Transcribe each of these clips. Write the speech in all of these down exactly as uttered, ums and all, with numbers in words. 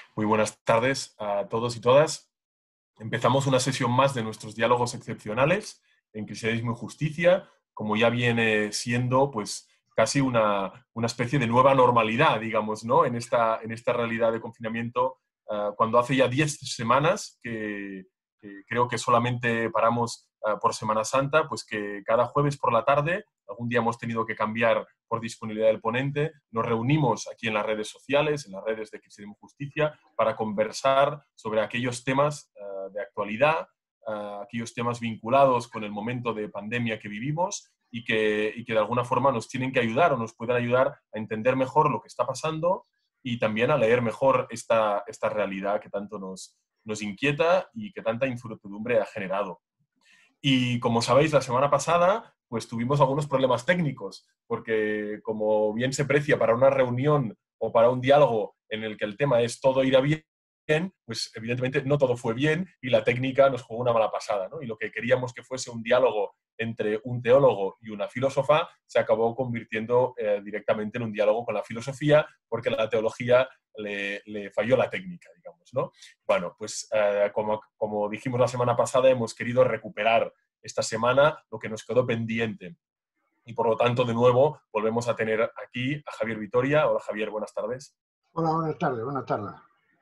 Muy buenas tardes a todos y todas. Empezamos una sesión más de nuestros diálogos excepcionales en Cristianismo y Justicia, como ya viene siendo pues casi una, una especie de nueva normalidad, digamos, ¿no? En esta, en esta realidad de confinamiento, uh, cuando hace ya diez semanas que, que creo que solamente paramos uh, por Semana Santa, pues que cada jueves por la tarde, algún día hemos tenido que cambiar por disponibilidad del ponente, nos reunimos aquí en las redes sociales, en las redes de Cristianismo y Justicia, para conversar sobre aquellos temas uh, de actualidad, uh, aquellos temas vinculados con el momento de pandemia que vivimos y que, y que de alguna forma nos tienen que ayudar o nos pueden ayudar a entender mejor lo que está pasando y también a leer mejor esta, esta realidad que tanto nos, nos inquieta y que tanta incertidumbre ha generado. Y como sabéis, la semana pasada pues tuvimos algunos problemas técnicos, porque como bien se precia para una reunión o para un diálogo en el que el tema es todo irá bien, pues evidentemente no todo fue bien y la técnica nos jugó una mala pasada, ¿no? Y lo que queríamos que fuese un diálogo entre un teólogo y una filósofa se acabó convirtiendo eh, directamente en un diálogo con la filosofía, porque la teología le, le falló la técnica, digamos, ¿no? Bueno, pues eh, como, como dijimos la semana pasada, hemos querido recuperar esta semana lo que nos quedó pendiente. Y por lo tanto, de nuevo, volvemos a tener aquí a Javier Vitoria. Hola Javier, buenas tardes. Hola, buenas tardes, buenas tardes.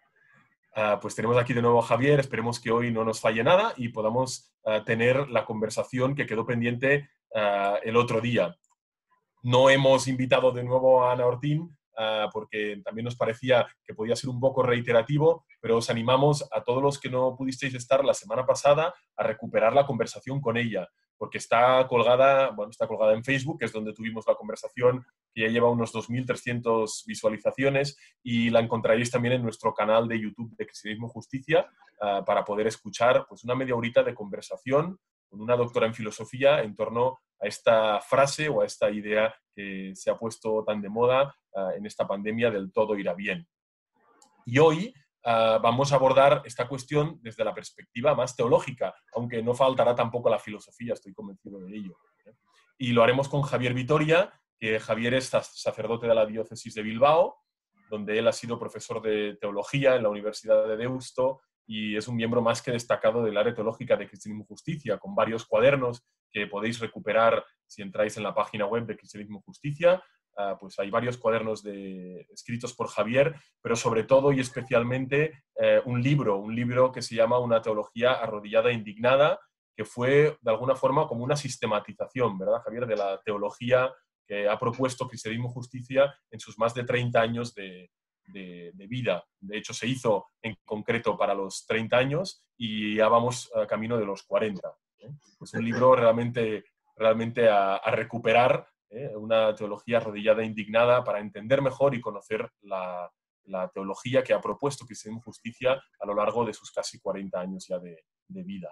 Uh, pues tenemos aquí de nuevo a Javier, esperemos que hoy no nos falle nada y podamos uh, tener la conversación que quedó pendiente uh, el otro día. No hemos invitado de nuevo a Ana Ortín uh, porque también nos parecía que podía ser un poco reiterativo, pero os animamos a todos los que no pudisteis estar la semana pasada a recuperar la conversación con ella, porque está colgada, bueno, está colgada en Facebook, que es donde tuvimos la conversación, que ya lleva unos dos mil trescientas visualizaciones, y la encontraréis también en nuestro canal de YouTube de Cristianismo y Justicia uh, para poder escuchar pues, una media horita de conversación con una doctora en filosofía en torno a esta frase o a esta idea que se ha puesto tan de moda uh, en esta pandemia del todo irá bien. Y hoy Uh, vamos a abordar esta cuestión desde la perspectiva más teológica, aunque no faltará tampoco la filosofía, estoy convencido de ello. ¿eh? Y lo haremos con Javier Vitoria, que Javier es sacerdote de la diócesis de Bilbao, donde él ha sido profesor de teología en la Universidad de Deusto y es un miembro más que destacado del área teológica de Cristianismo y Justicia, con varios cuadernos que podéis recuperar si entráis en la página web de Cristianismo y Justicia. Uh, pues hay varios cuadernos de, escritos por Javier, pero sobre todo y especialmente eh, un libro, un libro que se llama Una teología arrodillada e indignada, que fue de alguna forma como una sistematización, ¿verdad, Javier?, de la teología que ha propuesto Cristianismo y Justicia en sus más de treinta años de, de, de vida. De hecho, se hizo en concreto para los treinta años y ya vamos uh, camino de los cuarenta. ¿eh? Es un libro realmente, realmente a, a recuperar, ¿Eh? una teología arrodillada e indignada para entender mejor y conocer la, la teología que ha propuesto Cristianismo y Justicia a lo largo de sus casi cuarenta años ya de, de vida.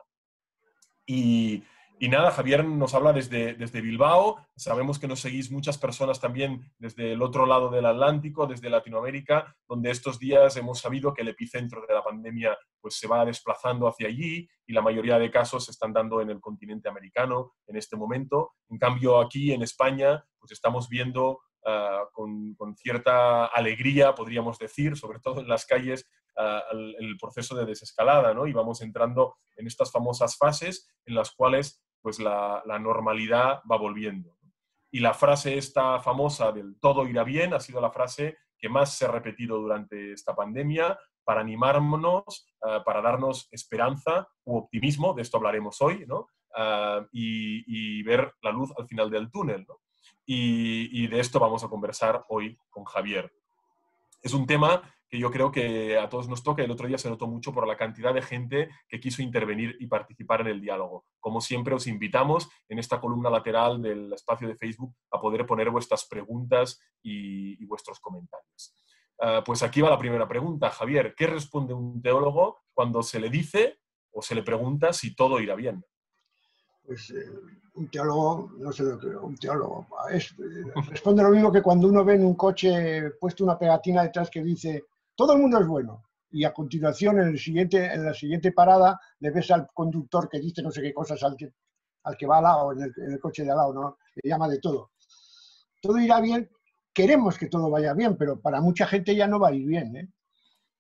Y, y nada, Javier nos habla desde, desde Bilbao. Sabemos que nos seguís muchas personas también desde el otro lado del Atlántico, desde Latinoamérica, donde estos días hemos sabido que el epicentro de la pandemia pues, se va desplazando hacia allí y la mayoría de casos se están dando en el continente americano en este momento. En cambio, aquí en España pues, estamos viendo uh, con, con cierta alegría, podríamos decir, sobre todo en las calles, uh, el, el proceso de desescalada, ¿no? Y vamos entrando en estas famosas fases en las cuales pues la, la normalidad va volviendo. Y la frase esta famosa del todo irá bien ha sido la frase que más se ha repetido durante esta pandemia para animarnos, uh, para darnos esperanza u optimismo, de esto hablaremos hoy, ¿no? Uh, y, y ver la luz al final del túnel, ¿no? Y, y de esto vamos a conversar hoy con Javier. Es un tema que yo creo que a todos nos toca. El otro día se notó mucho por la cantidad de gente que quiso intervenir y participar en el diálogo. Como siempre, os invitamos en esta columna lateral del espacio de Facebook a poder poner vuestras preguntas y, y vuestros comentarios. Uh, pues aquí va la primera pregunta. Javier, ¿qué responde un teólogo cuando se le dice o se le pregunta si todo irá bien? Pues eh, un teólogo, no sé lo que un teólogo, es, responde lo mismo que cuando uno ve en un coche puesto una pegatina detrás que dice todo el mundo es bueno, y a continuación en, el siguiente, en la siguiente parada le ves al conductor que dice no sé qué cosas al que, al que va al lado, en el, en el coche de al lado, ¿no? Le llama de todo. Todo irá bien, queremos que todo vaya bien, pero para mucha gente ya no va a ir bien, ¿eh?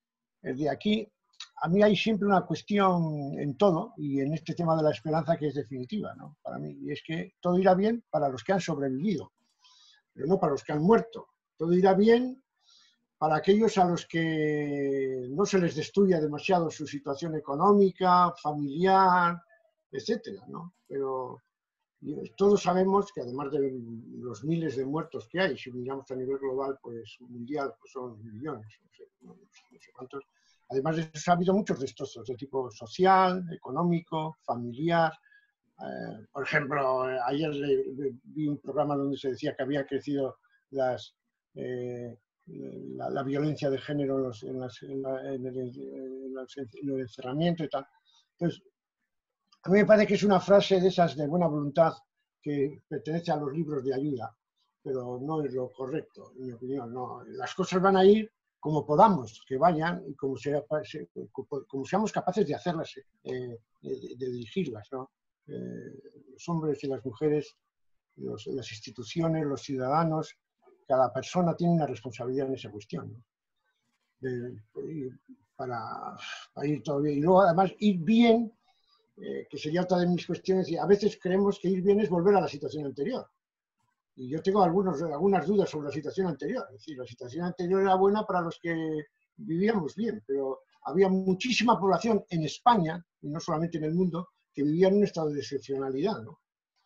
de aquí, a mí hay siempre una cuestión en todo, y en este tema de la esperanza que es definitiva, ¿no? Para mí, y es que todo irá bien para los que han sobrevivido, pero no para los que han muerto. Todo irá bien para aquellos a los que no se les destruya demasiado su situación económica, familiar, etcétera, ¿no? Pero todos sabemos que además de los miles de muertos que hay, si miramos a nivel global, pues mundial, pues son millones, no sé, no, no sé cuántos. Además de eso, ha habido muchos destrozos de tipo social, económico, familiar. Eh, por ejemplo, ayer le, le, vi un programa donde se decía que había crecido las, eh, la, la violencia de género en, los, en, las, en, la, en, el, en, los, en el encerramiento y tal. Entonces, a mí me parece que es una frase de esas de buena voluntad que pertenece a los libros de ayuda, pero no es lo correcto, en mi opinión. No. Las cosas van a ir como podamos que vayan y como, sea, como seamos capaces de hacerlas, eh, de, de dirigirlas, ¿no? Eh, los hombres y las mujeres, los, las instituciones, los ciudadanos, cada persona tiene una responsabilidad en esa cuestión, ¿no? De, para, para ir todo bien. Y luego, además, ir bien. Eh, que sería otra de mis cuestiones, y a veces creemos que ir bien es volver a la situación anterior. Y yo tengo algunos, algunas dudas sobre la situación anterior. Es decir, la situación anterior era buena para los que vivíamos bien, pero había muchísima población en España, y no solamente en el mundo, que vivía en un estado de excepcionalidad, ¿no?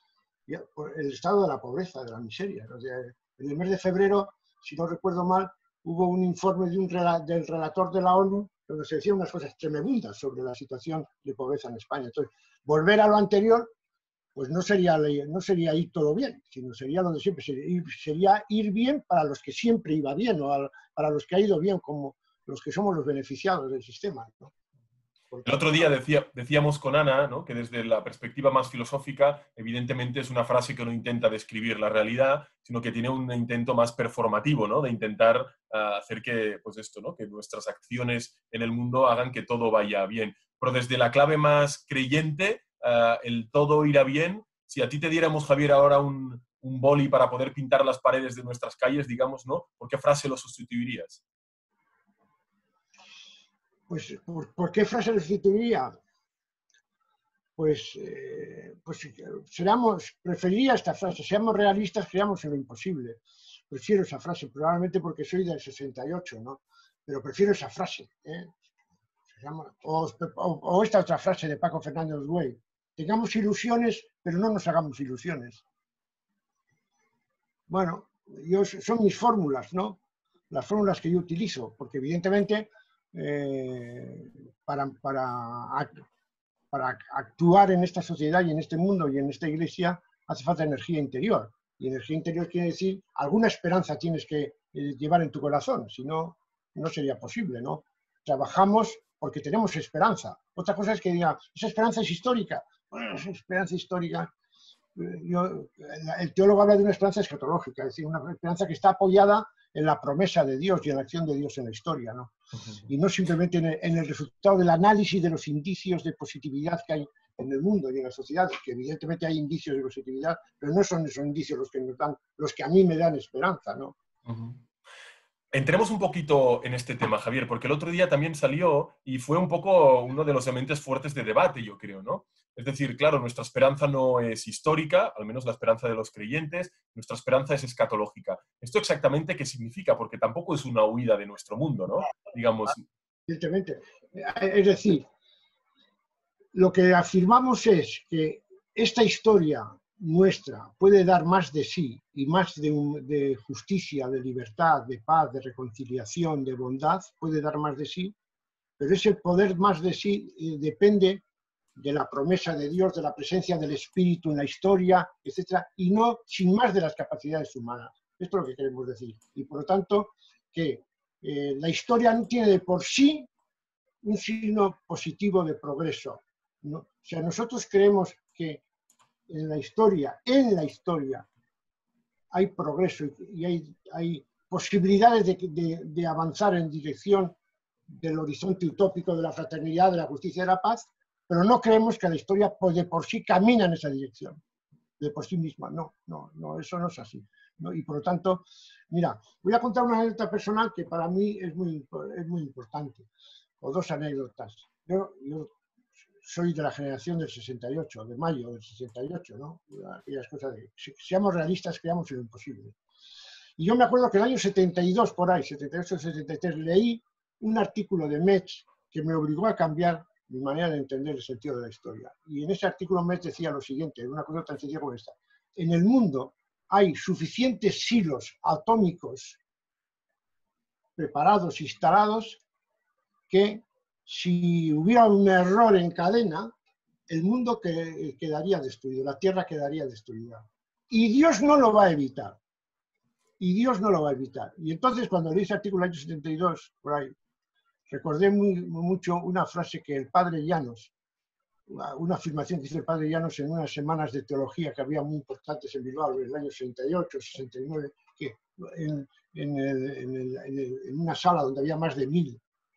El estado de la pobreza, de la miseria. O sea, en el mes de febrero, si no recuerdo mal, hubo un informe de un, del relator de la ONU donde se decían unas cosas tremebundas sobre la situación de pobreza en España. Entonces, volver a lo anterior, pues no sería, no sería ir todo bien, sino sería lo de siempre, sería ir, sería ir bien para los que siempre iba bien, o para los que ha ido bien, como los que somos los beneficiados del sistema, ¿no? El otro día decía, decíamos con Ana, ¿no?, que desde la perspectiva más filosófica, evidentemente es una frase que no intenta describir la realidad, sino que tiene un intento más performativo, ¿no?, de intentar uh, hacer que, pues esto, ¿no?, que nuestras acciones en el mundo hagan que todo vaya bien. Pero desde la clave más creyente, uh, el todo irá bien. Si a ti te diéramos, Javier, ahora un, un boli para poder pintar las paredes de nuestras calles, digamos, ¿no?, ¿por qué frase lo sustituirías? Pues, ¿por, ¿por qué frase lo sustituiría? Pues, eh, pues seamos, preferiría esta frase, seamos realistas, creamos en lo imposible. Prefiero esa frase, probablemente porque soy del sesenta y ocho, ¿no? Pero prefiero esa frase, ¿eh? O, o, o esta otra frase de Paco Fernández Güell: tengamos ilusiones, pero no nos hagamos ilusiones. Bueno, yo, son mis fórmulas, ¿no? Las fórmulas que yo utilizo, porque evidentemente eh, para, para, para actuar en esta sociedad y en este mundo y en esta iglesia hace falta energía interior. Y energía interior quiere decir alguna esperanza tienes que eh, llevar en tu corazón, si no, no sería posible, ¿no? Trabajamos porque tenemos esperanza. Otra cosa es que diga, esa esperanza es histórica. Bueno, esa esperanza histórica... Yo, el teólogo habla de una esperanza escatológica, es decir, una esperanza que está apoyada en la promesa de Dios y en la acción de Dios en la historia, ¿no? Uh-huh. Y no simplemente en el, en el resultado del análisis de los indicios de positividad que hay en el mundo y en la sociedad, que evidentemente hay indicios de positividad, pero no son esos indicios los que nos dan, los que a mí me dan esperanza, ¿no? Uh-huh. Entremos un poquito en este tema, Javier, porque el otro día también salió y fue un poco uno de los elementos fuertes de debate, yo creo, ¿no? Es decir, claro, nuestra esperanza no es histórica, al menos la esperanza de los creyentes, nuestra esperanza es escatológica. ¿Esto exactamente qué significa? Porque tampoco es una huida de nuestro mundo, ¿no? Digamos. Evidentemente. Es decir, lo que afirmamos es que esta historia nuestra puede dar más de sí y más de, un, de justicia, de libertad, de paz, de reconciliación, de bondad, puede dar más de sí, pero ese poder más de sí eh, depende de la promesa de Dios, de la presencia del Espíritu en la historia, etcétera, y no sin más de las capacidades humanas. Esto es lo que queremos decir. Y por lo tanto, que eh, la historia no tiene de por sí un signo positivo de progreso. ¿No? O sea, nosotros creemos que en la historia, en la historia, hay progreso y hay, hay posibilidades de, de, de avanzar en dirección del horizonte utópico de la fraternidad, de la justicia y de la paz, pero no creemos que la historia pues, de por sí camina en esa dirección, de por sí misma. No, no, no, eso no es así, ¿no? Y por lo tanto, mira, voy a contar una anécdota personal que para mí es muy, es muy importante. o dos anécdotas. Yo, yo soy de la generación del sesenta y ocho, de mayo del sesenta y ocho, ¿no? Aquellas cosas de, si seamos realistas, creamos en lo imposible. Y yo me acuerdo que en el año setenta y dos, por ahí, setenta y ocho, setenta y tres, leí un artículo de Metz que me obligó a cambiar mi manera de entender el sentido de la historia. Y en ese artículo Metz decía lo siguiente, una cosa tan sencilla como esta: en el mundo hay suficientes silos atómicos preparados, instalados, que si hubiera un error en cadena, el mundo que, quedaría destruido, la Tierra quedaría destruida. Y Dios no lo va a evitar. Y Dios no lo va a evitar. Y entonces, cuando leí ese artículo del año setenta y dos, por ahí, recordé muy, mucho una frase que el padre Llanos, una afirmación que hizo el padre Llanos en unas semanas de teología que había muy importantes en Bilbao en el año sesenta y ocho, sesenta y nueve, que en, en, el, en, el, en, el, en una sala donde había más de mil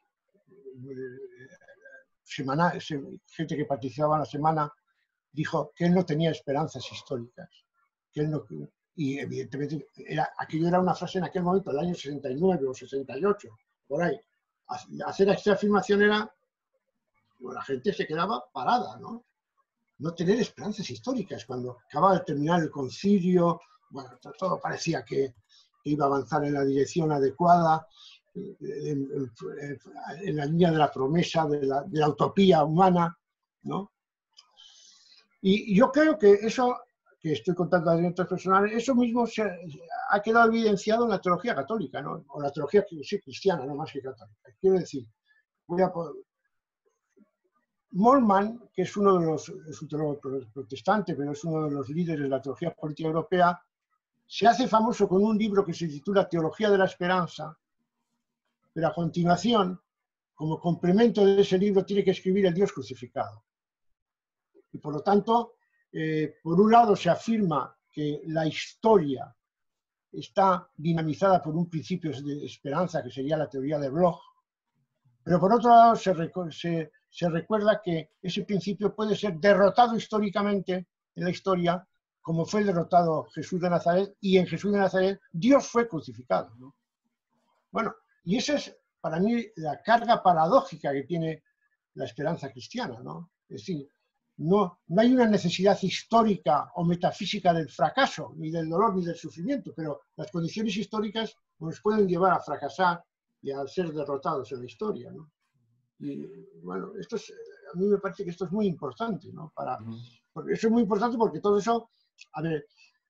semana, gente que participaba en la semana, dijo que él no tenía esperanzas históricas, que él no, y evidentemente era, aquello era una frase en aquel momento, el año sesenta y nueve o sesenta y ocho, por ahí. Hacer esta afirmación era, bueno, la gente se quedaba parada, ¿no? No tener esperanzas históricas. Cuando acababa de terminar el concilio, bueno, todo parecía que iba a avanzar en la dirección adecuada, en, en, en la línea de la promesa, de la, de la utopía humana, ¿no? Y yo creo que eso que estoy contando de anécdotas personales, eso mismo se ha quedado evidenciado en la teología católica, ¿no? O la teología sí, cristiana, no más que católica. Quiero decir, voy a Moltmann, que es uno de los, es un teólogo protestante, pero es uno de los líderes de la teología política europea, se hace famoso con un libro que se titula Teología de la Esperanza, pero a continuación, como complemento de ese libro, tiene que escribir el Dios crucificado. Y por lo tanto, eh, por un lado se afirma que la historia está dinamizada por un principio de esperanza, que sería la teoría de Bloch, pero por otro lado se, se, se recuerda que ese principio puede ser derrotado históricamente en la historia, como fue derrotado Jesús de Nazaret, y en Jesús de Nazaret Dios fue crucificado, ¿no? Bueno, y esa es para mí la carga paradójica que tiene la esperanza cristiana, ¿no? Es decir, no, no hay una necesidad histórica o metafísica del fracaso, ni del dolor, ni del sufrimiento, pero las condiciones históricas nos pueden llevar a fracasar y a ser derrotados en la historia, ¿no? Y bueno, esto es, a mí me parece que esto es muy importante, ¿no? Para, porque eso es muy importante porque todo eso, a ver,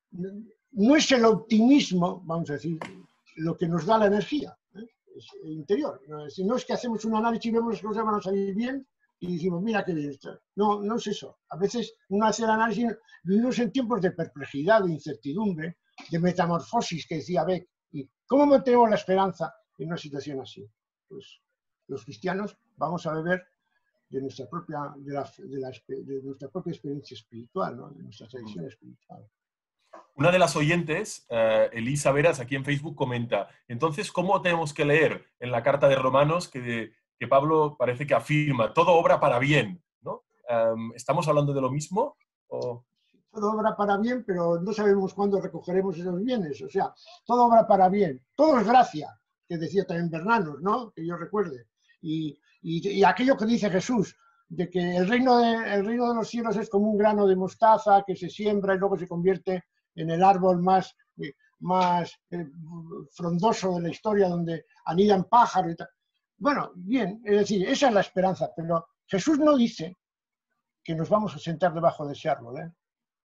no es el optimismo, vamos a decir, lo que nos da la energía, ¿eh? Es el interior. ¿No? Es, no es que hacemos un análisis y vemos que las cosas van a salir bien y decimos, mira qué bien está. No, no es eso. A veces uno hace el análisis, vivimos en tiempos de perplejidad, de incertidumbre, de metamorfosis, que decía Beck. ¿Y cómo mantenemos la esperanza en una situación así? Pues los cristianos vamos a beber de nuestra propia, de la, de la, de nuestra propia experiencia espiritual, ¿no? De nuestra tradición espiritual. Una de las oyentes, uh, Elisa Veras, aquí en Facebook, comenta, entonces, ¿cómo tenemos que leer en la carta de Romanos que, que Pablo parece que afirma, todo obra para bien, ¿no? Um, ¿Estamos hablando de lo mismo? ¿O? Todo obra para bien, pero no sabemos cuándo recogeremos esos bienes. O sea, todo obra para bien, todo es gracia, que decía también Bernanos, ¿no? Que yo recuerde. Y, y, y aquello que dice Jesús, de que el reino de, el reino de los cielos es como un grano de mostaza que se siembra y luego se convierte en el árbol más, más eh, frondoso de la historia, donde anidan pájaros y tal. Bueno, bien, es decir, esa es la esperanza, pero Jesús no dice que nos vamos a sentar debajo de ese árbol, ¿eh?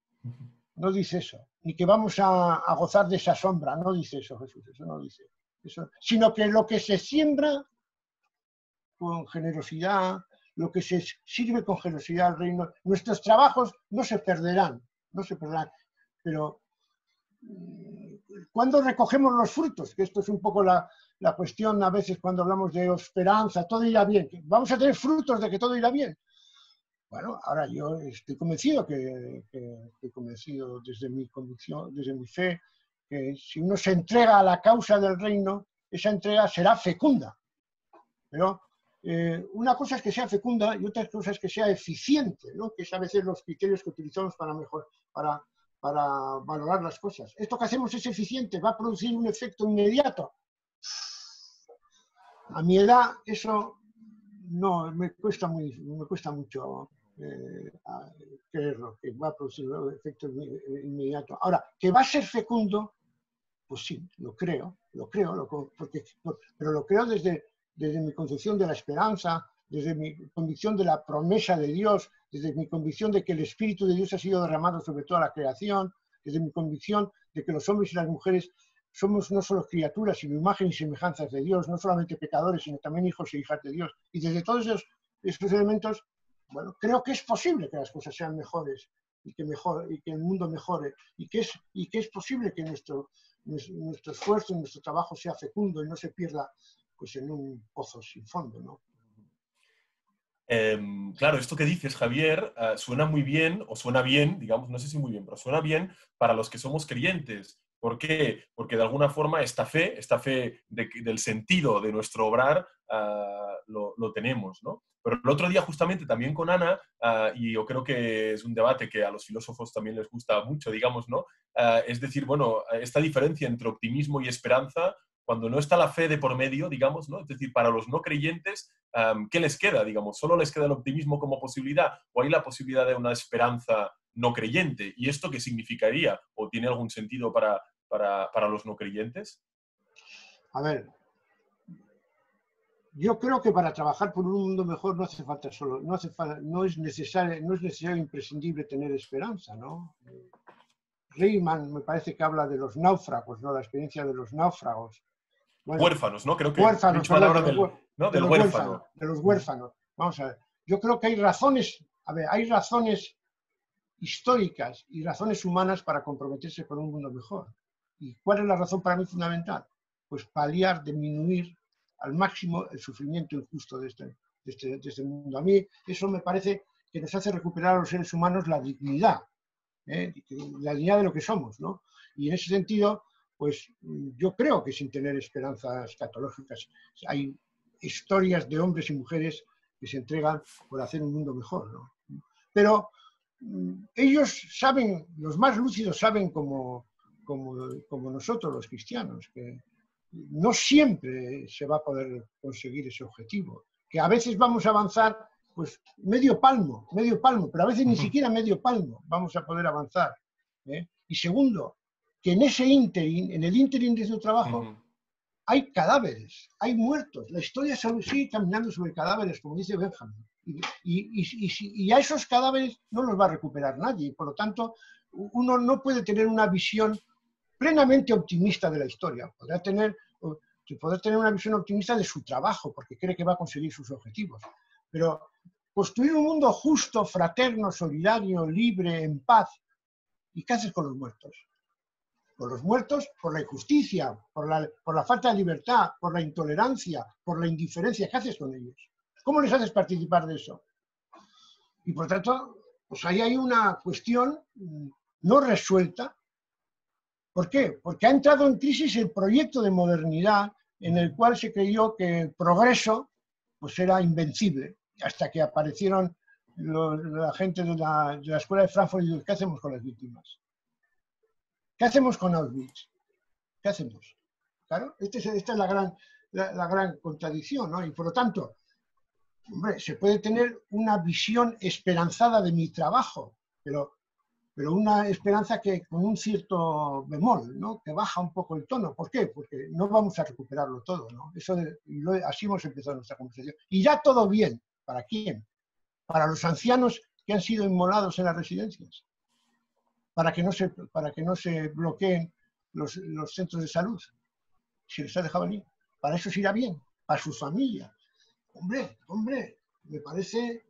No dice eso, ni que vamos a, a gozar de esa sombra, no dice eso Jesús, eso no dice eso, sino que lo que se siembra con generosidad, lo que se sirve con generosidad al reino, nuestros trabajos no se perderán, no se perderán, pero ¿cuándo recogemos los frutos? Que esto es un poco la, la cuestión a veces cuando hablamos de esperanza, todo irá bien, vamos a tener frutos de que todo irá bien. Bueno, ahora yo estoy convencido, que, que estoy convencido desde mi convicción, desde mi fe, que si uno se entrega a la causa del reino, esa entrega será fecunda. Pero eh, una cosa es que sea fecunda y otra cosa es que sea eficiente, ¿no? Que es a veces los criterios que utilizamos para, mejor, para, para valorar las cosas. Esto que hacemos es eficiente, va a producir un efecto inmediato. A mi edad eso no, me cuesta, muy, me cuesta mucho eh, creerlo, que va a producir efectos inmediatos. Ahora, que va a ser fecundo, pues sí, lo creo, lo creo, lo, porque, pero lo creo desde, desde mi concepción de la esperanza, desde mi convicción de la promesa de Dios, desde mi convicción de que el Espíritu de Dios ha sido derramado sobre toda la creación, desde mi convicción de que los hombres y las mujeres somos no solo criaturas, sino imagen y semejanzas de Dios, no solamente pecadores, sino también hijos e hijas de Dios. Y desde todos esos, esos elementos, bueno, creo que es posible que las cosas sean mejores y que, mejor, y que el mundo mejore, y que es, y que es posible que nuestro, nuestro esfuerzo, nuestro trabajo sea fecundo y no se pierda pues, en un pozo sin fondo, ¿no? Eh, claro, esto que dices, Javier, uh, suena muy bien, o suena bien, digamos, no sé si muy bien, pero suena bien para los que somos creyentes. ¿Por qué? Porque de alguna forma esta fe, esta fe de, del sentido de nuestro obrar, uh, lo, lo tenemos, ¿no? Pero el otro día justamente también con Ana, uh, y yo creo que es un debate que a los filósofos también les gusta mucho, digamos, ¿no? Uh, es decir, bueno, esta diferencia entre optimismo y esperanza, cuando no está la fe de por medio, digamos, ¿no? Es decir, para los no creyentes, um, ¿qué les queda, digamos? ¿Solo les queda el optimismo como posibilidad o hay la posibilidad de una esperanza no creyente? ¿Y esto qué significaría? ¿O tiene algún sentido para, para, para los no creyentes? A ver, yo creo que para trabajar por un mundo mejor no hace falta solo, no, hace falta, no, es, necesario, no es necesario imprescindible tener esperanza, ¿no? Riemann me parece que habla de los náufragos, ¿no? La experiencia de los náufragos. Bueno, huérfanos, ¿no? Creo que huérfanos, Richman perdón, habla de los, del, ¿no? de del los huérfano. huérfanos, de los huérfanos. Vamos a ver, yo creo que hay razones, a ver, hay razones históricas y razones humanas para comprometerse con un mundo mejor. ¿Y cuál es la razón para mí fundamental? Pues paliar, disminuir al máximo el sufrimiento injusto de este, de este, de este mundo. A mí eso me parece que nos hace recuperar a los seres humanos la dignidad, ¿eh? la dignidad de lo que somos, ¿no? Y en ese sentido, pues yo creo que sin tener esperanzas escatológicas hay historias de hombres y mujeres que se entregan por hacer un mundo mejor, ¿no? Pero ellos saben, los más lúcidos saben como, como, como nosotros los cristianos, que no siempre se va a poder conseguir ese objetivo, que a veces vamos a avanzar pues medio palmo, medio palmo, pero a veces ni siquiera medio palmo vamos a poder avanzar, ¿eh? Y segundo, que en ese ínterin, en el ínterin de su trabajo, uh-huh. hay cadáveres, hay muertos, la historia sigue caminando sobre cadáveres, como dice Benjamin, y, y, y, y a esos cadáveres no los va a recuperar nadie, y por lo tanto uno no puede tener una visión plenamente optimista de la historia, podrá tener, podrá tener una visión optimista de su trabajo, porque cree que va a conseguir sus objetivos, pero construir un mundo justo, fraterno, solidario, libre, en paz. ¿Y qué haces con los muertos? Con los muertos por la injusticia, por la, por la falta de libertad, por la intolerancia, por la indiferencia. ¿Qué haces con ellos? ¿Cómo les haces participar de eso? Y por tanto, pues ahí hay una cuestión no resuelta. ¿Por qué? Porque ha entrado en crisis el proyecto de modernidad en el cual se creyó que el progreso pues era invencible, hasta que aparecieron los, la gente de la, de la escuela de Frankfurt y dijo, ¿qué hacemos con las víctimas? ¿Qué hacemos con Auschwitz? ¿Qué hacemos? Claro, este es, esta es la gran, la, la gran contradicción, ¿no? Y por lo tanto, hombre, se puede tener una visión esperanzada de mi trabajo, pero, pero una esperanza que con un cierto bemol, ¿no? Que baja un poco el tono. ¿Por qué? Porque no vamos a recuperarlo todo, ¿no? Eso de, lo, así hemos empezado nuestra conversación. Y ya todo bien. ¿Para quién? Para los ancianos que han sido inmolados en las residencias. Para que no se, para que no se bloqueen los, los centros de salud. Si les ha dejado allí. Para eso se irá bien. Para sus familias. Hombre, hombre, me parece,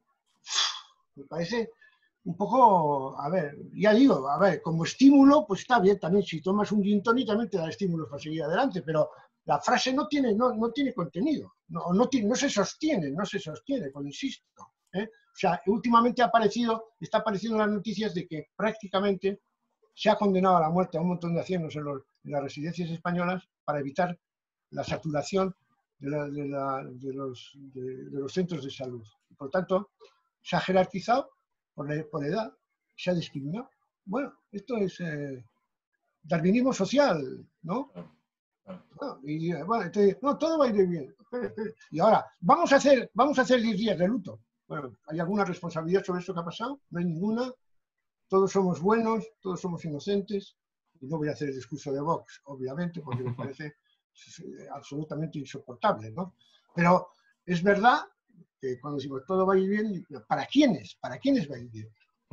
me parece un poco, a ver, ya digo, a ver, como estímulo, pues está bien también, si tomas un gin tonic también te da estímulos para seguir adelante, pero la frase no tiene, no, no tiene contenido, no, no, tiene, no se sostiene, no se sostiene, pues insisto. ¿eh? O sea, últimamente ha aparecido, está apareciendo en las noticias de que prácticamente se ha condenado a la muerte a un montón de ancianos en, los, en las residencias españolas para evitar la saturación de, la, de, la, de, los, de, de los centros de salud. Por lo tanto, se ha jerarquizado por, la, por edad, se ha discriminado. Bueno, esto es eh, darwinismo social, ¿no? ¿no? Y bueno, entonces, no, todo va a ir bien. Y ahora, vamos a hacer, vamos a hacer diez días de luto. Bueno, ¿hay alguna responsabilidad sobre esto que ha pasado? No hay ninguna. Todos somos buenos, todos somos inocentes. Y no voy a hacer el discurso de Vox, obviamente, porque me parece absolutamente insoportable, ¿no? Pero es verdad que cuando decimos todo va a ir bien, ¿para quiénes? ¿Para quiénes va a ir bien?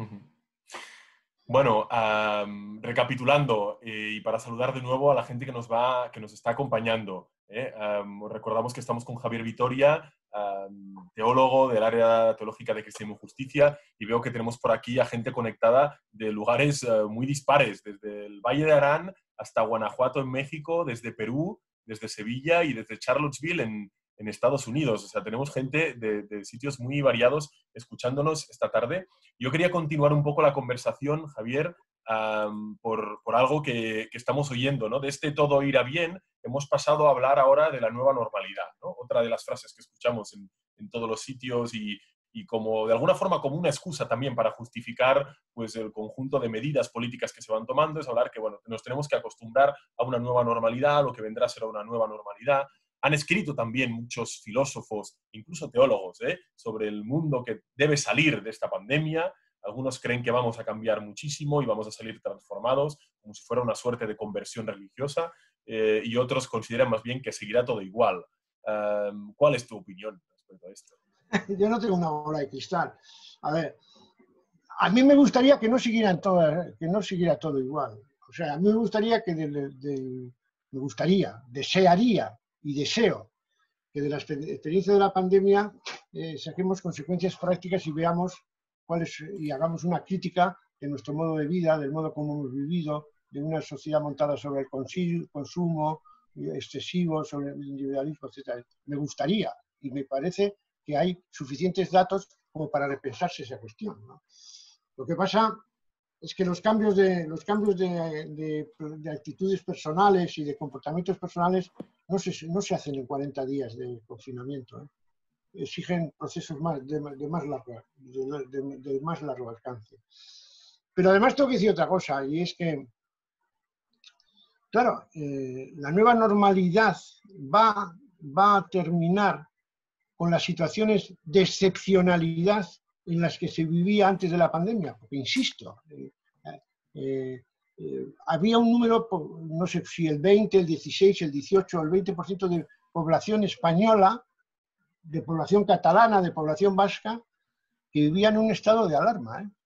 Bueno, um, recapitulando eh, y para saludar de nuevo a la gente que nos, va, que nos está acompañando. ¿eh? Um, recordamos que estamos con Javier Vitoria, um, teólogo del área teológica de Cristianismo y Justicia, y veo que tenemos por aquí a gente conectada de lugares uh, muy dispares, desde el Valle de Arán hasta Guanajuato en México, desde Perú, desde Sevilla y desde Charlottesville en, en Estados Unidos. O sea, tenemos gente de, de sitios muy variados escuchándonos esta tarde. Yo quería continuar un poco la conversación, Javier, um, por, por algo que, que estamos oyendo, ¿no? De este todo irá bien, hemos pasado a hablar ahora de la nueva normalidad, ¿no? Otra de las frases que escuchamos en, en todos los sitios y, y como de alguna forma como una excusa también para justificar pues, el conjunto de medidas políticas que se van tomando, es hablar que bueno, nos tenemos que acostumbrar a una nueva normalidad, lo que vendrá será una nueva normalidad. Han escrito también muchos filósofos, incluso teólogos, ¿eh? sobre el mundo que debe salir de esta pandemia. Algunos creen que vamos a cambiar muchísimo y vamos a salir transformados, como si fuera una suerte de conversión religiosa, eh, y otros consideran más bien que seguirá todo igual. Um, ¿Cuál es tu opinión respecto a esto? Yo no tengo una bola de cristal. A ver, a mí me gustaría que no siguieran todas, que no siguiera todo igual. O sea, a mí me gustaría que de, de, de, me gustaría, desearía y deseo que de la experiencia de la pandemia eh, saquemos consecuencias prácticas y veamos cuáles y hagamos una crítica de nuestro modo de vida, del modo como hemos vivido, de una sociedad montada sobre el consumo excesivo, sobre el individualismo, etcétera. Me gustaría y me parece que hay suficientes datos como para repensarse esa cuestión, ¿no? Lo que pasa es que los cambios, de, los cambios de, de, de actitudes personales y de comportamientos personales no se, no se hacen en cuarenta días de confinamiento, ¿eh? Exigen procesos más, de, de, más largo, de, de, de más largo alcance. Pero además tengo que decir otra cosa, y es que, claro, eh, la nueva normalidad va, va a terminar con las situaciones de excepcionalidad en las que se vivía antes de la pandemia, porque insisto, eh, eh, eh, había un número, no sé si el veinte, el dieciséis, el dieciocho, el veinte por ciento de población española, de población catalana, de población vasca, que vivía en un estado de alarma, ¿eh?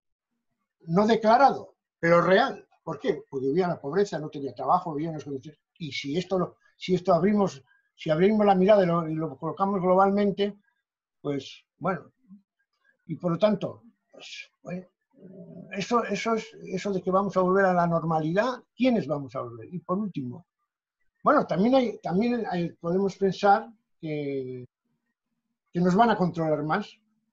No declarado, pero real. ¿Por qué? Porque vivía en la pobreza, no tenía trabajo, vivía en las condiciones. Y si esto, lo, si esto abrimos, si abrimos la mirada y lo, y lo colocamos globalmente, pues bueno. Y por lo tanto, pues, bueno, eso, eso, es, eso de que vamos a volver a la normalidad, ¿quiénes vamos a volver? Y por último, bueno, también, hay, también hay, podemos pensar que, que nos van a controlar más.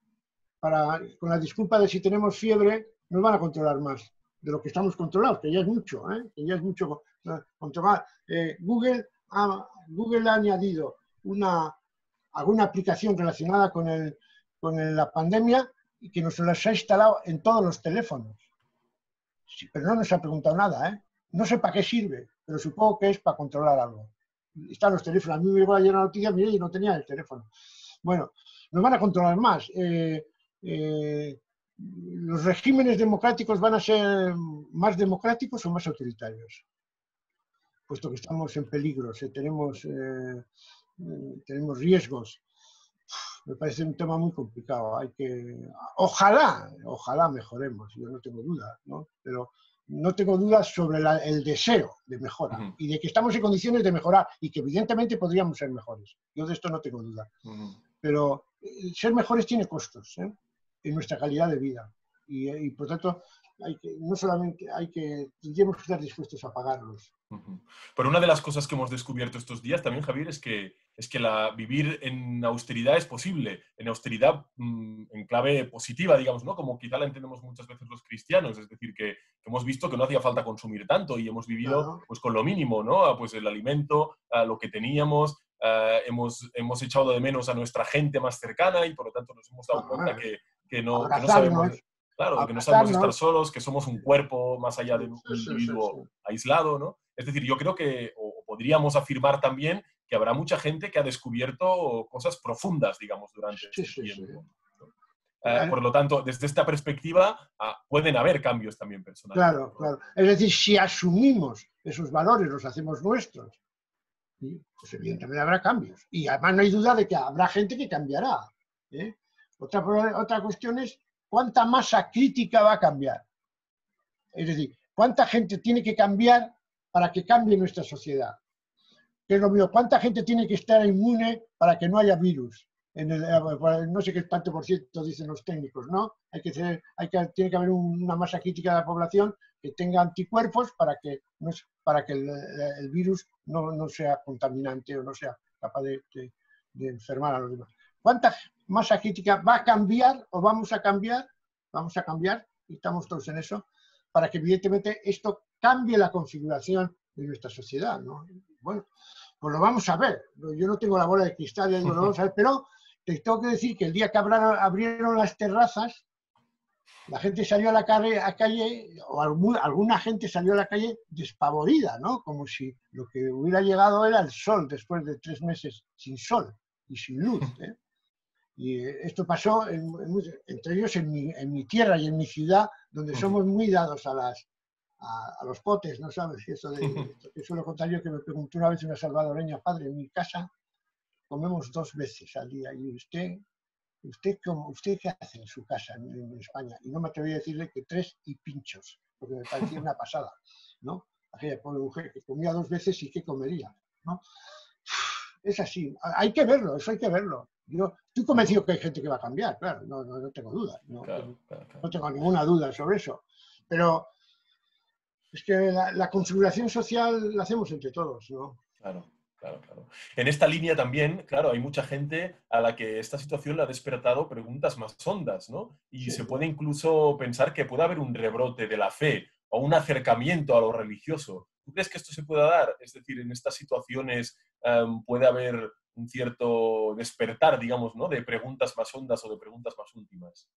Para, con la disculpa de si tenemos fiebre, nos van a controlar más de lo que estamos controlados, que ya es mucho, ¿eh? que ya es mucho controlar. Eh, Google, ha, Google ha añadido una, alguna aplicación relacionada con, el, con el, la pandemia y que nos las ha instalado en todos los teléfonos. Sí, pero no nos ha preguntado nada, ¿eh? No sé para qué sirve, pero supongo que es para controlar algo. Están los teléfonos. A mí me llegó ayer la noticia, mire, y no tenía el teléfono. Bueno, nos van a controlar más. Eh, eh, ¿Los regímenes democráticos van a ser más democráticos o más autoritarios? Puesto que estamos en peligro, si tenemos, eh, tenemos riesgos. Me parece un tema muy complicado. Hay que, ojalá, ojalá mejoremos, yo no tengo dudas, ¿no? Pero no tengo dudas sobre la, el deseo de mejora uh-huh. y de que estamos en condiciones de mejorar y que evidentemente podríamos ser mejores. Yo de esto no tengo duda. Uh-huh. Pero eh, ser mejores tiene costos, ¿eh? En nuestra calidad de vida. Y, y por tanto, hay que, no solamente hay que, tendríamos que estar dispuestos a pagarlos. Uh-huh. Pero una de las cosas que hemos descubierto estos días también, Javier, es que, es que la, vivir en austeridad es posible, en austeridad mmm, en clave positiva, digamos, ¿no? Como quizá la entendemos muchas veces los cristianos, es decir, que, que hemos visto que no hacía falta consumir tanto y hemos vivido claro. pues, con lo mínimo, ¿no? Pues el alimento, lo que teníamos, Uh, hemos, hemos echado de menos a nuestra gente más cercana y por lo tanto nos hemos dado cuenta que, que, no, que no sabemos, claro, que no sabemos estar solos, que somos un cuerpo más allá de un individuo aislado, ¿no? Es decir, yo creo que, o podríamos afirmar también que habrá mucha gente que ha descubierto cosas profundas, digamos, durante Sí, este sí, sí. tiempo. Uh, por lo tanto, desde esta perspectiva, uh, pueden haber cambios también personales. Claro, claro. Es decir, si asumimos esos valores, los hacemos nuestros, pues evidentemente habrá cambios. Y además no hay duda de que habrá gente que cambiará. ¿eh? Otra, otra cuestión es cuánta masa crítica va a cambiar. Es decir, cuánta gente tiene que cambiar para que cambie nuestra sociedad. Que es lo mío, cuánta gente tiene que estar inmune para que no haya virus. En el, no sé qué tanto por ciento dicen los técnicos, ¿no? Hay que tener, hay que, tiene que haber una masa crítica de la población que tenga anticuerpos para que, no, para que el, el virus no, no sea contaminante o no sea capaz de, de, de enfermar a los demás. ¿Cuánta masa crítica va a cambiar o vamos a cambiar? Vamos a cambiar, y estamos todos en eso, para que evidentemente esto cambie la configuración de nuestra sociedad, ¿no? Bueno, pues lo vamos a ver. Yo no tengo la bola de cristal, ya digo, lo vamos a ver, pero te tengo que decir que el día que abrieron, abrieron las terrazas, la gente salió a la calle, a calle o algún, alguna gente salió a la calle despavorida, ¿no? Como si lo que hubiera llegado era el sol después de tres meses sin sol y sin luz, ¿eh? Y esto pasó, en, en, entre ellos en mi, en mi tierra y en mi ciudad, donde somos muy dados a, las, a, a los potes, ¿no sabes? Eso de, esto que suelo contar yo, que me preguntó una vez una salvadoreña, padre, en mi casa comemos dos veces al día. Y usted, usted, ¿cómo, usted qué hace en su casa en, en España? Y no me atreví a decirle que tres y pinchos, porque me parecía una pasada, ¿no? Aquella pobre mujer que comía dos veces y qué comería, ¿no? Es así, hay que verlo, eso hay que verlo. Yo estoy convencido que hay gente que va a cambiar, claro, no, no, no tengo dudas, no, claro, claro, claro. no tengo ninguna duda sobre eso. Pero es que la, la configuración social la hacemos entre todos, ¿no? Claro, claro, claro. En esta línea también, claro, hay mucha gente a la que esta situación le ha despertado preguntas más hondas, ¿no? Y Sí, se puede incluso pensar que puede haber un rebrote de la fe o un acercamiento a lo religioso. ¿Tú crees que esto se pueda dar? Es decir, en estas situaciones um, puede haber un cierto despertar, digamos, ¿no? De preguntas más hondas o de preguntas más últimas.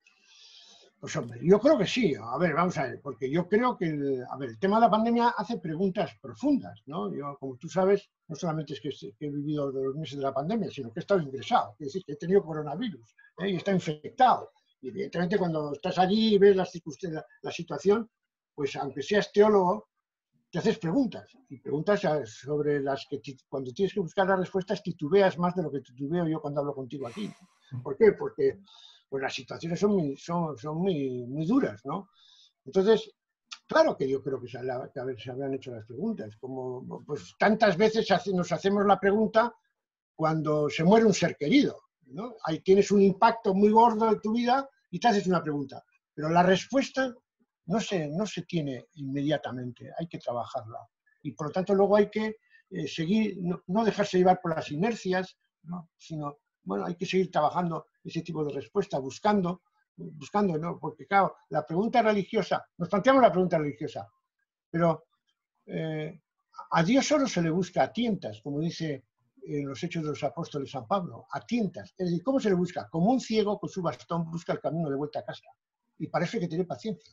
Pues hombre, yo creo que sí. A ver, vamos a ver, porque yo creo que el, a ver, el tema de la pandemia hace preguntas profundas, ¿no? Yo, como tú sabes, no solamente es que, que he vivido los meses de la pandemia, sino que he estado ingresado, es decir, que he tenido coronavirus, ¿eh? Y he estado infectado. Y evidentemente cuando estás allí y ves la, la, la situación, pues aunque seas teólogo, te haces preguntas, y preguntas sobre las que cuando tienes que buscar las respuestas titubeas más de lo que titubeo yo cuando hablo contigo aquí. ¿Por qué? Porque pues las situaciones son muy, son, son muy, muy duras, ¿no? Entonces, claro que yo creo que se, que a ver, se habrán hecho las preguntas, como pues tantas veces nos hacemos la pregunta cuando se muere un ser querido, ¿no? Ahí tienes un impacto muy gordo en tu vida y te haces una pregunta, pero la respuesta no se, no se tiene inmediatamente, hay que trabajarla. Y por lo tanto luego hay que eh, seguir, no, no dejarse llevar por las inercias, ¿no? Sino, bueno, hay que seguir trabajando ese tipo de respuesta, buscando, buscando, ¿no? Porque claro, la pregunta religiosa, nos planteamos la pregunta religiosa, pero eh, a Dios solo se le busca a tientas, como dice en los Hechos de los Apóstoles San Pablo, a tientas. Es decir, ¿cómo se le busca? Como un ciego con su bastón busca el camino de vuelta a casa. Y parece que tiene paciencia.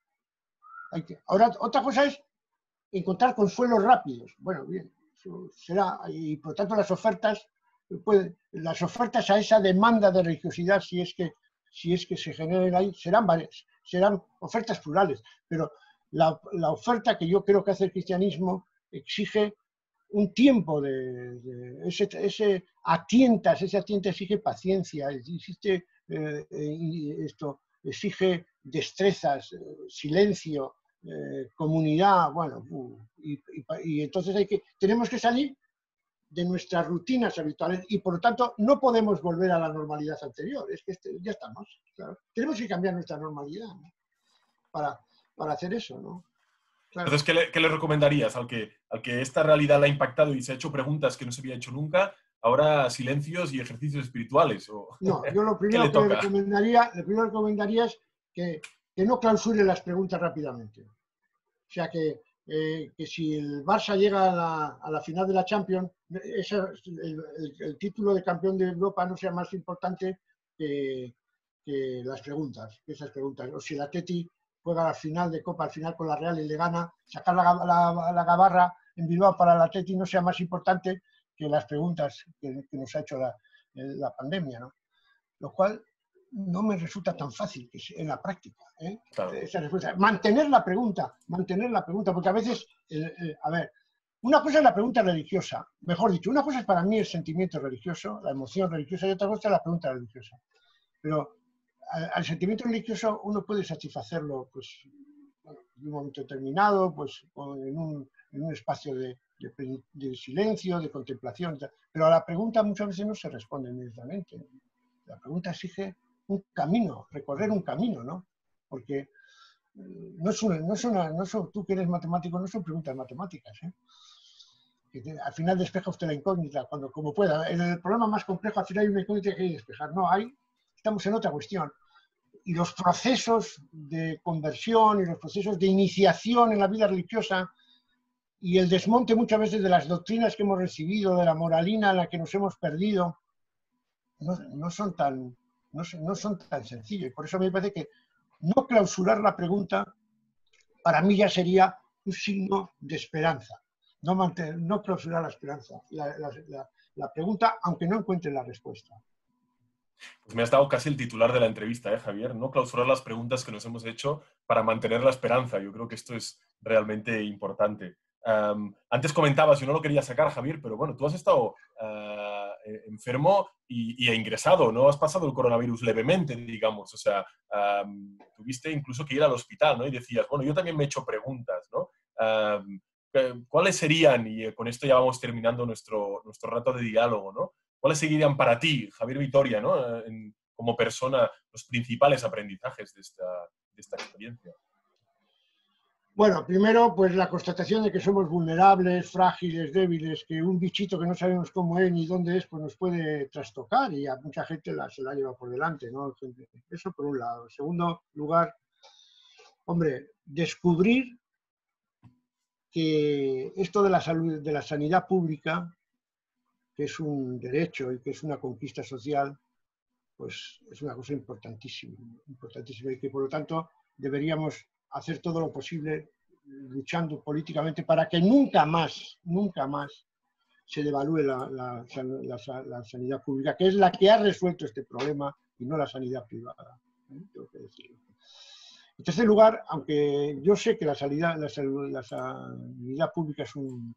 Hay que... Ahora, otra cosa es encontrar consuelos rápidos. Bueno, bien, eso será, y por tanto las ofertas, pueden, las ofertas a esa demanda de religiosidad, si es que, si es que se generen ahí, serán varias, serán ofertas plurales, pero la, la oferta que yo creo que hace el cristianismo exige un tiempo de, de ese, ese atientas, ese atienta exige paciencia, existe eh, esto, exige destrezas, eh, silencio, eh, comunidad, bueno, uh, y, y, y entonces hay que, tenemos que salir de nuestras rutinas habituales y por lo tanto no podemos volver a la normalidad anterior, es que este, ya estamos, claro. Tenemos que cambiar nuestra normalidad, ¿no? para, para hacer eso, ¿no? Claro. Entonces, ¿qué le, qué le recomendarías al que, al que esta realidad le ha impactado y se ha hecho preguntas que no se había hecho nunca? Ahora silencios y ejercicios espirituales. ¿O no, yo lo primero le que le recomendaría, lo primero que recomendaría es que, que no clausure las preguntas rápidamente. O sea que, eh, que si el Barça llega a la, a la final de la Champions, esa, el, el, el título de campeón de Europa no sea más importante que, que las preguntas, que esas preguntas. O si el Atleti juega la final de Copa, al final con la Real y le gana, sacar la, la, la gabarra en Bilbao para el Atleti no sea más importante que las preguntas que, que nos ha hecho la, la pandemia, ¿no? Lo cual no me resulta tan fácil que en la práctica, ¿eh? Claro. Esa respuesta. Mantener la pregunta, mantener la pregunta, porque a veces, eh, eh, a ver, una cosa es la pregunta religiosa, mejor dicho, una cosa es para mí el sentimiento religioso, la emoción religiosa, y otra cosa es la pregunta religiosa. Pero al, al sentimiento religioso uno puede satisfacerlo, pues, bueno, en un momento determinado, pues, en un, en un espacio de, de, de silencio, de contemplación, pero a la pregunta muchas veces no se responde inmediatamente. La pregunta exige un camino, recorrer un camino, ¿no? Porque no es una, no es una, no son, tú que eres matemático, no son preguntas matemáticas, ¿eh? Que te, al final despeja usted la incógnita, cuando, como pueda. En el problema más complejo, al final hay una incógnita que hay que despejar. No, hay, estamos en otra cuestión. Y los procesos de conversión y los procesos de iniciación en la vida religiosa y el desmonte muchas veces de las doctrinas que hemos recibido, de la moralina en la que nos hemos perdido, no, no, son, tan, no, no son tan sencillos. Y por eso me parece que no clausurar la pregunta para mí ya sería un signo de esperanza. No, mantener, no clausurar la esperanza, la, la, la, la pregunta, aunque no encuentre la respuesta. Pues me has dado casi el titular de la entrevista, ¿eh, Javier? No clausurar las preguntas que nos hemos hecho para mantener la esperanza. Yo creo que esto es realmente importante. Um, antes comentabas, yo no lo quería sacar, Javier, pero bueno, tú has estado uh, enfermo y, y ingresado, ¿no? Has pasado el coronavirus levemente, digamos. O sea, um, tuviste incluso que ir al hospital, ¿no? Y decías, bueno, yo también me he hecho preguntas, ¿no? Um, ¿Cuáles serían, y con esto ya vamos terminando nuestro, nuestro rato de diálogo, ¿no? ¿Cuáles seguirían para ti, Javier Vitoria, ¿no? En, como persona, los principales aprendizajes de esta, de esta experiencia? Bueno, primero, pues la constatación de que somos vulnerables, frágiles, débiles, que un bichito que no sabemos cómo es ni dónde es, pues nos puede trastocar y a mucha gente la, se la lleva por delante, ¿no? Eso por un lado. En segundo lugar, hombre, descubrir que esto de la salud, de la sanidad pública, que es un derecho y que es una conquista social, pues es una cosa importantísima, importantísima y que por lo tanto deberíamos hacer todo lo posible luchando políticamente para que nunca más, nunca más se devalúe la, la, la, la sanidad pública, que es la que ha resuelto este problema y no la sanidad privada. ¿eh? Tengo que decirlo. En tercer lugar, aunque yo sé que la sanidad, la, la sanidad pública es un,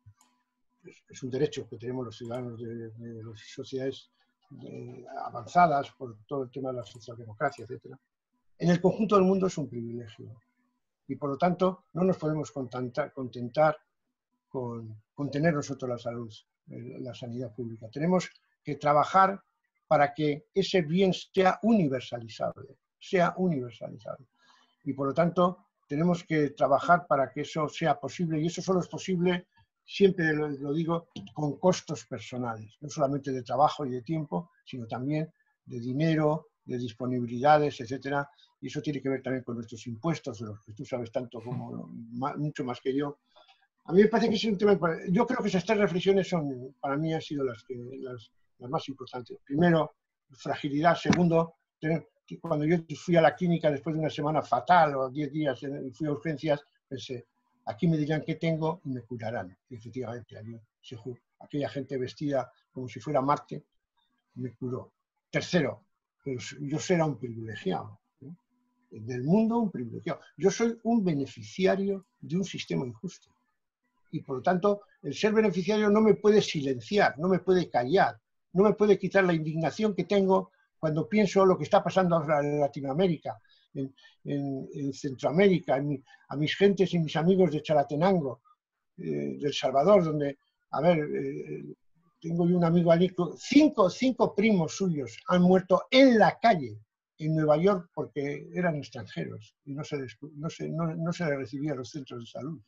es un derecho que tenemos los ciudadanos de, de las sociedades de, avanzadas por todo el tema de la socialdemocracia, etcétera, en el conjunto del mundo es un privilegio. Y por lo tanto, no nos podemos contentar, contentar con, con tener nosotros la salud, la sanidad pública. Tenemos que trabajar para que ese bien sea universalizable, sea universalizable. Y por lo tanto, tenemos que trabajar para que eso sea posible. Y eso solo es posible, siempre lo, lo digo, con costos personales. No solamente de trabajo y de tiempo, sino también de dinero, de disponibilidades, etcétera. Y eso tiene que ver también con nuestros impuestos, de los que tú sabes tanto como mucho más que yo. A mí me parece que es un tema. Yo creo que esas tres reflexiones son, para mí, han sido las, que, las, las más importantes. Primero, fragilidad. Segundo, tener, cuando yo fui a la clínica después de una semana fatal o diez días y fui a urgencias, pensé, aquí me dirán qué tengo y me curarán. Y efectivamente, allí, aquella gente vestida como si fuera Marte me curó. Tercero, pues yo será un privilegiado. ¿eh? Del mundo un privilegiado. Yo soy un beneficiario de un sistema injusto. Y por lo tanto, el ser beneficiario no me puede silenciar, no me puede callar, no me puede quitar la indignación que tengo cuando pienso lo que está pasando ahora en Latinoamérica, en, en, en Centroamérica, en mi, a mis gentes y mis amigos de Chalatenango, eh, de El Salvador, donde, a ver, eh, tengo yo un amigo allí, cinco, cinco primos suyos han muerto en la calle en Nueva York porque eran extranjeros y no se les, no se, no, no se les recibía a los centros de salud.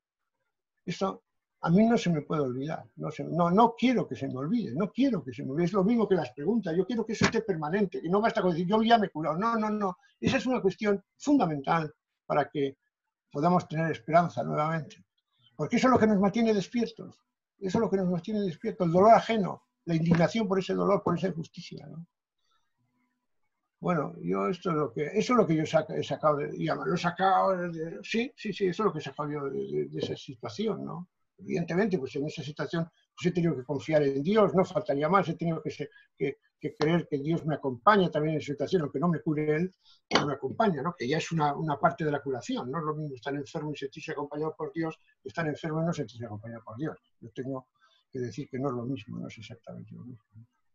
Esto a mí no se me puede olvidar, no, se, no, no quiero que se me olvide, no quiero que se me olvide, es lo mismo que las preguntas, yo quiero que eso esté permanente, que no basta con decir yo ya me he curado, no, no, no, esa es una cuestión fundamental para que podamos tener esperanza nuevamente, porque eso es lo que nos mantiene despiertos, eso es lo que nos mantiene despiertos, el dolor ajeno, la indignación por ese dolor, por esa injusticia, ¿no? Bueno, yo esto es lo que, eso es lo que yo saca, he sacado, de, digamos, lo he sacado, de, sí, sí, sí, eso es lo que he sacado yo de, de, de esa situación, ¿no? Evidentemente, pues en esa situación pues he tenido que confiar en Dios, no faltaría más, he tenido que, ser, que, que creer que Dios me acompaña también en situación, aunque no me cure Él, no me acompaña, ¿no? Que ya es una, una parte de la curación, no es lo mismo estar enfermo y sentirse acompañado por Dios, que estar enfermo y no sentirse acompañado por Dios. Yo tengo que decir que no es lo mismo, no es exactamente lo mismo.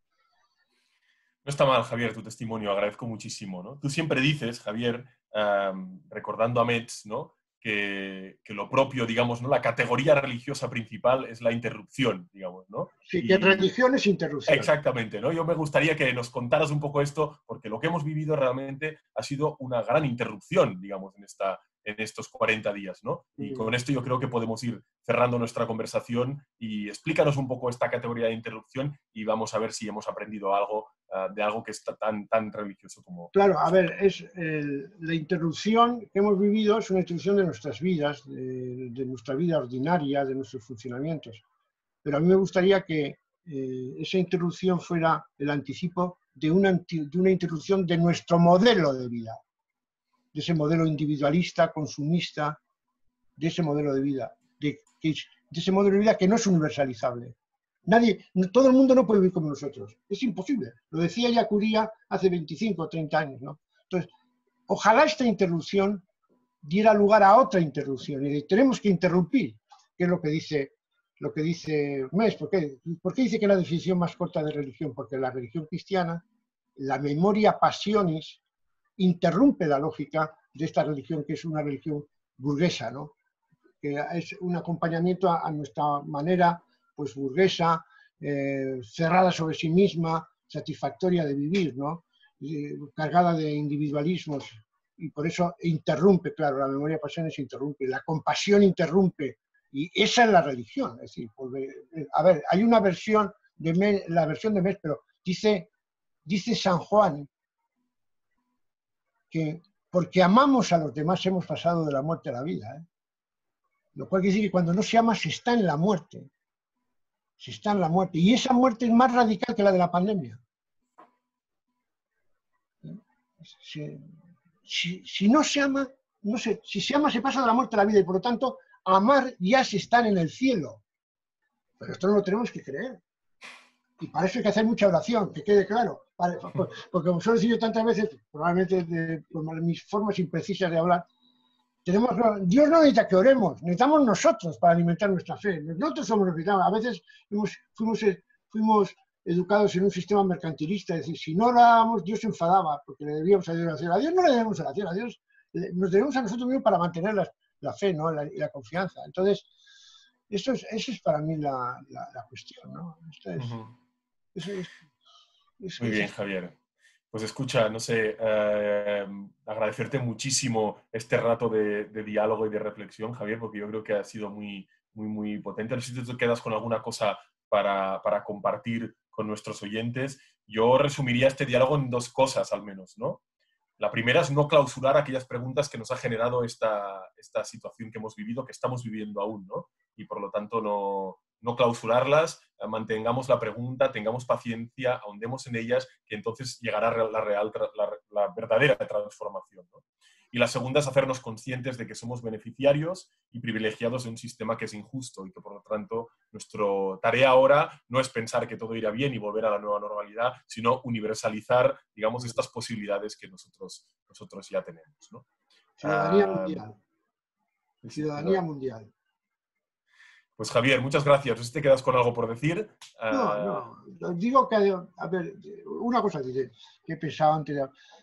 No está mal, Javier, tu testimonio, agradezco muchísimo, ¿no? Tú siempre dices, Javier, um, recordando a Metz, ¿no? Que, que, lo propio, digamos, ¿no? La categoría religiosa principal es la interrupción, digamos, ¿no? Sí, que Y, religión es interrupción. exactamente, ¿no? Yo me gustaría que nos contaras un poco esto, porque lo que hemos vivido realmente ha sido una gran interrupción, digamos, en, esta, en estos cuarenta días, ¿no? Y con esto yo creo que podemos ir cerrando nuestra conversación y explícanos un poco esta categoría de interrupción y vamos a ver si hemos aprendido algo uh, de algo que está tan, tan religioso como... Claro, a ver, es el, la interrupción que hemos vivido es una interrupción de nuestras vidas, de, de nuestra vida ordinaria, de nuestros funcionamientos. Pero a mí me gustaría que eh, esa interrupción fuera el anticipo de una, de una interrupción de nuestro modelo de vida, de ese modelo individualista, consumista, de ese modelo de vida, de, de ese modelo de vida que no es universalizable. Nadie, todo el mundo no puede vivir como nosotros, es imposible. Lo decía ya Curía hace veinticinco o treinta años, ¿no? Entonces, ojalá esta interrupción diera lugar a otra interrupción, y tenemos que interrumpir, que es lo que dice lo que dice Metz. ¿Por qué? ¿Por qué dice que es la definición más corta de religión? Porque la religión cristiana, la memoria passionis, interrumpe la lógica de esta religión, que es una religión burguesa, ¿no? Que es un acompañamiento a, a nuestra manera pues burguesa, eh, cerrada sobre sí misma, satisfactoria de vivir, ¿no? Y, cargada de individualismos, y por eso interrumpe, claro, la memoria pasiones interrumpe, la compasión interrumpe. Y esa es la religión. Es decir, porque, a ver, hay una versión de Metz, la versión de Metz, pero dice, dice San Juan que porque amamos a los demás hemos pasado de la muerte a la vida. ¿eh? Lo cual quiere decir que cuando no se ama se está en la muerte. Se está en la muerte. Y esa muerte es más radical que la de la pandemia. Si, si, si no se ama, no sé, si se ama se pasa de la muerte a la vida, y por lo tanto amar ya es estar en el cielo. Pero esto no lo tenemos que creer. Y para eso hay que hacer mucha oración, que quede claro. Porque como suelo decir yo tantas veces, probablemente de, por mis formas imprecisas de hablar, tenemos, Dios no necesita que oremos, necesitamos nosotros para alimentar nuestra fe. Nosotros somos los que necesitamos. A veces hemos, fuimos, fuimos educados en un sistema mercantilista, es decir, si no orábamos, Dios se enfadaba, porque le debíamos a Dios oración. A Dios no le debemos oración, a Dios nos debemos a nosotros mismos para mantener la, la fe, ¿no? la, y la confianza. Entonces, eso es, eso es para mí la, la, la cuestión, ¿no? Esto es, uh-huh. eso es, eso Muy bien, es, Javier. Pues escucha, no sé, eh, agradecerte muchísimo este rato de, de diálogo y de reflexión, Javier, porque yo creo que ha sido muy, muy, muy potente. No sé si te quedas con alguna cosa para, para compartir con nuestros oyentes. Yo resumiría este diálogo en dos cosas, al menos, ¿no? La primera es no clausurar aquellas preguntas que nos ha generado esta, esta situación que hemos vivido, que estamos viviendo aún, ¿no? Y por lo tanto no, no clausurarlas, mantengamos la pregunta, tengamos paciencia, ahondemos en ellas, que entonces llegará la, real, la, la verdadera transformación, ¿no? Y la segunda es hacernos conscientes de que somos beneficiarios y privilegiados de un sistema que es injusto y que, por lo tanto, nuestra tarea ahora no es pensar que todo irá bien y volver a la nueva normalidad, sino universalizar, digamos, estas posibilidades que nosotros, nosotros ya tenemos, ¿no? Ciudadanía uh, mundial. Ciudadanía sí, mundial. Pues Javier, muchas gracias. No sé si te quedas con algo por decir. No, no. Digo que, a ver, una cosa que he pensado antes.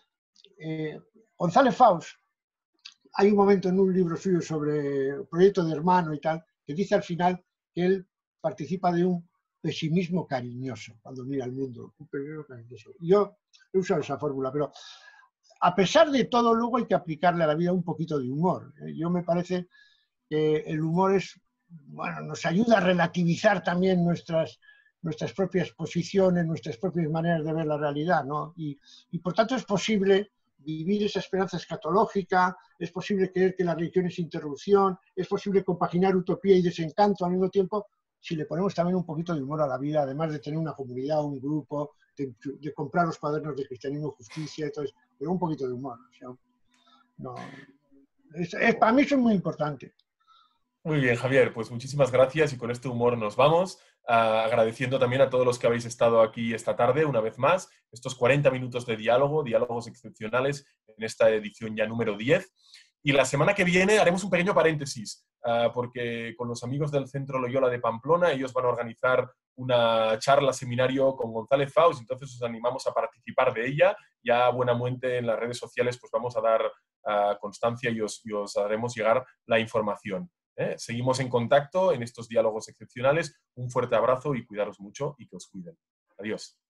Eh, González Faust, hay un momento en un libro suyo sobre proyecto de hermano y tal, que dice al final que él participa de un pesimismo cariñoso cuando mira al mundo. Un pesimismo cariñoso. Yo he usado esa fórmula, pero a pesar de todo, luego hay que aplicarle a la vida un poquito de humor. Yo me parece que el humor es, bueno, nos ayuda a relativizar también nuestras, nuestras propias posiciones, nuestras propias maneras de ver la realidad, ¿no? Y, y por tanto es posible vivir esa esperanza escatológica, es posible creer que la religión es interrupción, es posible compaginar utopía y desencanto al mismo tiempo, si le ponemos también un poquito de humor a la vida, además de tener una comunidad, un grupo, de, de comprar los cuadernos de Cristianismo y Justicia, y todo eso, pero un poquito de humor. O sea, no, es, es, para mí eso es muy importante. Muy bien, Javier, pues muchísimas gracias y con este humor nos vamos, ah, agradeciendo también a todos los que habéis estado aquí esta tarde, una vez más, estos cuarenta minutos de diálogo, diálogos excepcionales en esta edición ya número diez. Y la semana que viene haremos un pequeño paréntesis, ah, porque con los amigos del Centro Loyola de Pamplona, ellos van a organizar una charla, seminario con González Faus, entonces os animamos a participar de ella. Ya a buena muente en las redes sociales pues vamos a dar uh, constancia y os, y os haremos llegar la información. ¿Eh? Seguimos en contacto en estos diálogos excepcionales. Un fuerte abrazo y cuidaros mucho y que os cuiden. Adiós.